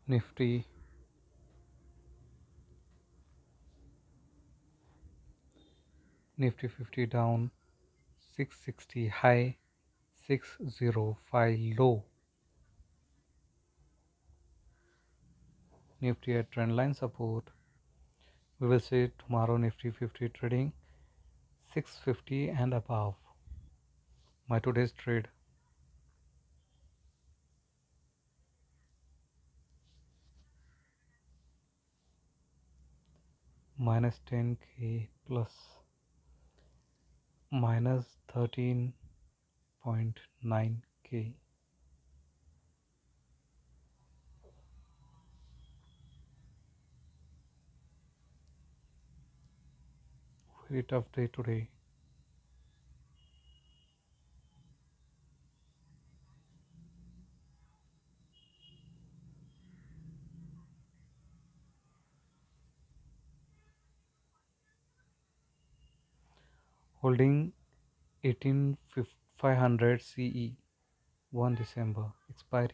Nifty Nifty 50 down 660 high 605 low. Nifty at trendline support. We will see tomorrow Nifty 50 trading 650 and above. My today's trade minus 10k plus minus 13.9k. Very tough day today. Holding 18500 CE 1 December expiry.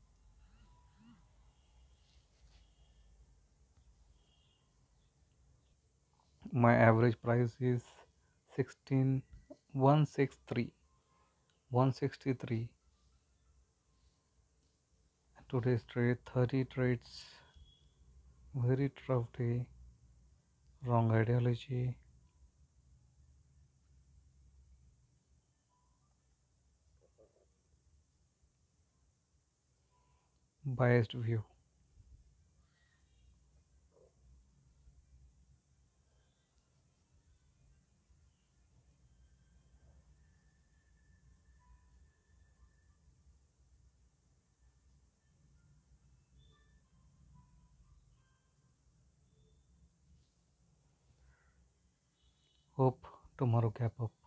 My average price is 16163 163. Today's trade 30 trades. Very tough day. Wrong ideology. Biased view. Hope tomorrow gap up.